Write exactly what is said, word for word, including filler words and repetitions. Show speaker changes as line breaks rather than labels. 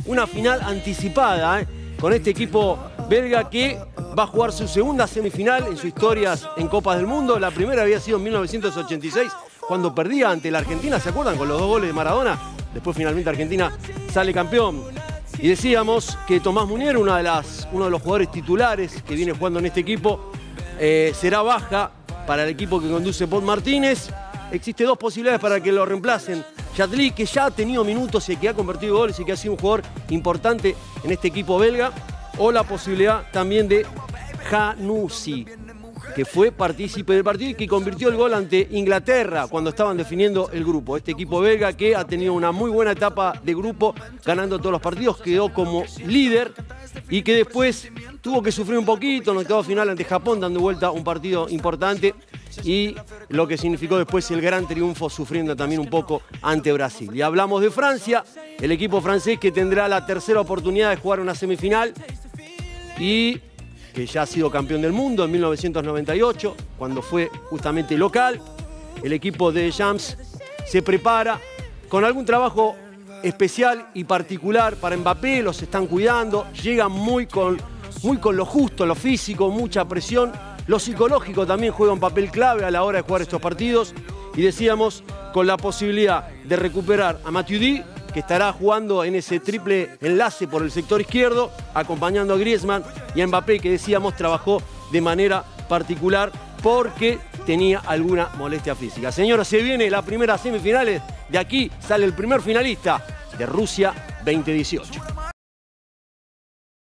una final anticipada ¿eh? con este equipo belga que va a jugar su segunda semifinal en su historia en Copas del Mundo. La primera había sido en mil novecientos ochenta y seis, cuando perdía ante la Argentina, ¿se acuerdan? Con los dos goles de Maradona. Después finalmente Argentina sale campeón. Y decíamos que Tomás Munier, una de las, uno de los jugadores titulares que viene jugando en este equipo, eh, será baja para el equipo que conduce Pol Martínez. Existe dos posibilidades para que lo reemplacen. Yadli, que ya ha tenido minutos y que ha convertido goles y que ha sido un jugador importante en este equipo belga. O la posibilidad también de Ghannouchi, que fue partícipe del partido y que convirtió el gol ante Inglaterra cuando estaban definiendo el grupo. Este equipo belga que ha tenido una muy buena etapa de grupo, ganando todos los partidos, quedó como líder y que después tuvo que sufrir un poquito en el octavo final ante Japón, dando vuelta un partido importante y lo que significó después el gran triunfo, sufriendo también un poco ante Brasil. Y hablamos de Francia, el equipo francés que tendrá la tercera oportunidad de jugar una semifinal y que ya ha sido campeón del mundo en mil novecientos noventa y ocho, cuando fue justamente local. El equipo de Deschamps se prepara con algún trabajo especial y particular para Mbappé, los están cuidando, llegan muy con, muy con lo justo, lo físico, mucha presión. Lo psicológico también juega un papel clave a la hora de jugar estos partidos. Y decíamos, con la posibilidad de recuperar a Matuidi, que estará jugando en ese triple enlace por el sector izquierdo, acompañando a Griezmann, y a Mbappé, que decíamos trabajó de manera particular porque tenía alguna molestia física. Señoras, se viene la primera semifinales. De aquí sale el primer finalista de Rusia veinte dieciocho.